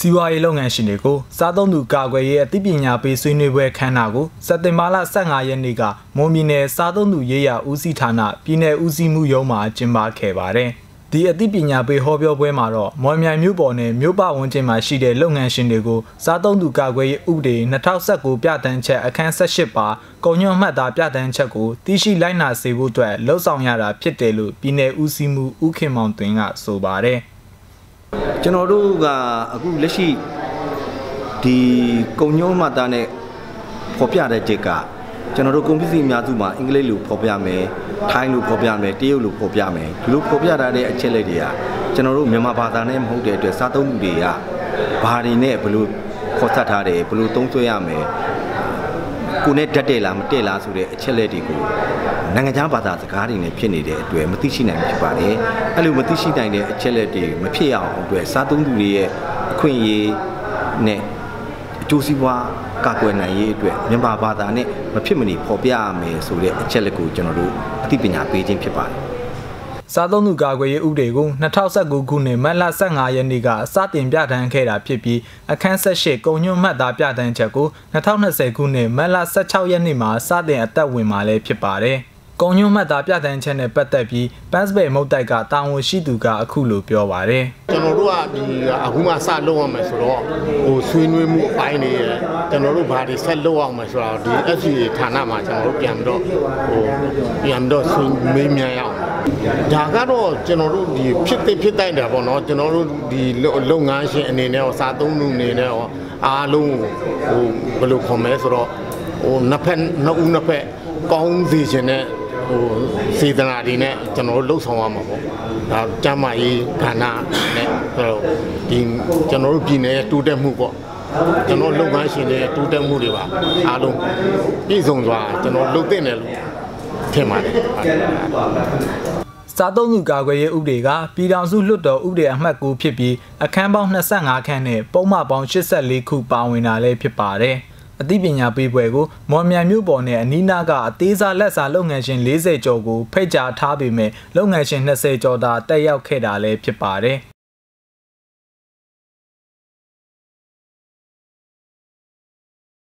စီးပွားရေးလုပ်ငန်းရှင်တွေကိုစားသုံးသူကာကွယ်ရေးအသိပညာပေးဆွေးနွေးပွဲခမ်းနားကိုစက်တင်ဘာလ15ရက်နေ့ကမွန်ပြည်နယ်စားသုံးသူရေးရာဦးစီးဌာနပြည်နယ်ဦးစီးမှုရုံးမှာကျင်းပခဲ့ပါတယ်။ဒီအသိပညာပေးဟောပြောပွဲမှာတော့မော်မြိုင်မြို့ပေါ်နဲ့မြို့ပဝန်းကျင်မှာရှိတဲ့လုပ်ငန်းရှင်တွေကိုစားသုံးသူကာကွယ်ရေးဥပဒေ2019ပြဋ္ဌာန်းချက်အခန်း18ပါကုန်ညွှန်မှတ်သားပြဋ္ဌာန်းချက်ကိုသိရှိလိုက်နာစေဖို့အတွက်လှုံ့ဆော်ရတာဖြစ်တယ်လို့ပြည်နယ်ဦးစီးမှုဦးခင်မောင်သွင်းကဆိုပါတယ်။ကျွန်တော်တို့ကအခုလက်ရှိဒီကုန်ညွှန်မှတ်သားနဲ့ဖော်ပြတဲ့ချက်ကကျွန်တော်တို့ကုန်ပစ္စည်းအများစုမှာအင်္ဂလိပ်လိုဖော်ပြမယ်ထိုင်းလိုဖော်ပြမယ်တရုတ်လိုဖော်ပြမယ်ဒီလိုဖော်ပြထားတဲ့အချက်လက်တွေကကျွန်တော်တို့မြန်မာဘာသာနဲ့မဟုတ်တဲ့အတွက်စားသုံးမှုတွေကဘာတွေနဲ့ဘယ်လိုခေါ်ဆက်ထားတယ်ဘယ်လိုသုံးစွဲရမယ်ကိုနဲ့ဓာတ်တယ်လားမတက်လားဆိုတဲ့အချက်လက်တွေကိုနိုင်ငံခြားဘာသာစကားတွေနဲ့ဖြစ်နေတဲ့အတွက်မသိရှိနိုင်ဖြစ်ပါတယ်အဲ့လိုမသိရှိနိုင်တဲ့အချက်လက်တွေမဖြစ်အောင်အတွက်စားသုံးသူတွေရဲ့အခွင့်အရေးနဲ့အကျိုးစီးပွားကာကွယ်နိုင်ရေးအတွက်မြန်မာဘာသာနဲ့မဖြစ်မနေဖော်ပြရမယ်ဆိုတဲ့အချက်လက်ကိုကျွန်တော်တို့အသိပညာပေးခြင်းဖြစ်ပါတယ်။စားသုံးသူကာကွယ်ရေးဥပဒေကို2019ခုနှစ်မတ်လ15ရက်နေ့ကစတင်ပြဋ္ဌာန်းခဲ့တာဖြစ်ပြီးအခန်း18ကုန်ညွှန်မှတ်သားပြဋ္ဌာန်းချက်ကို2020ခုနှစ်မတ်လ16ရက်နေ့မှာစတင်အသက်ဝင်မှာလည်းဖြစ်ပါတယ်။ကုန်ညွှန်မှတ်သားပြဋ္ဌာန်းချက်နဲ့ပတ်သက်ပြီးပန်းစပယ်မုတ်တိုက်ကတာဝန်ရှိသူကအခုလိုပြောပါတယ်။ကျွန်တော်တို့ကဒီအခုမှစလုပ်ရမယ်ဆိုတော့ဆွေးနွေးမှုအပိုင်းတွေကျွန်တော်တို့ဘာတွေဆက်လုပ်အောင်မဆိုတော့ဒီ FCA ဌာနမှာကျွန်တော်တို့ပြန်ပြီးတော့ဆွေးနွေးမြန်ရအောင်ဒါကတော့ကျွန်တော်တို့ဒီဖြစ်တိုင်းတာပေါ့နော်ကျွန်တော်တို့ဒီလုပ်ငန်းရှင်အနေနဲ့ရောစားသုံးမှုအနေနဲ့ရောအားလုံးဘယ်လိုခေါ်မလဲဆိုတော့နှစ်ဖက်ကောင်းစီခြင်းနဲ့စေတနာတွေနဲ့ကျွန်တော်တို့လှုပ်ဆောင်ရမှာပေါ့ဒါကျမ်းမာရေးဌာနနဲ့ဆိုတော့ဒီကျွန်တော်တို့ပြည်နယ်တိုးတက်မှုပေါ့ကျွန်တော်လုပ်ငန်းရှင်တွေတိုးတက်မှုတွေပါအားလုံးပြည့်စုံစွာကျွန်တော်လုပ်သင့်တယ်လို့ထင်ပါတယ်စားသုံးသူကာကွယ်ရေးဥပဒေကပြည်ထောင်စုလွှတ်တော်ဥပဒေအမှတ်9ဖြစ်ပြီးအခန်းပေါင်း25ခန်းနဲ့ပုံမှန်ပေါင်း84ခုပါဝင်တာလည်းဖြစ်ပါတယ်အသိပညာပေးပွဲကိုမော်မြိုင်မြို့ပေါ်နဲ့အနီးနားကအသေးစားလက်စားလုပ်ငန်းရှင်40ကျော်ကိုဖိတ်ကြားထားပေမဲ့လုပ်ငန်းရှင်20ကျော်သာတက်ရောက်ခဲ့တာလည်းဖြစ်ပါတယ်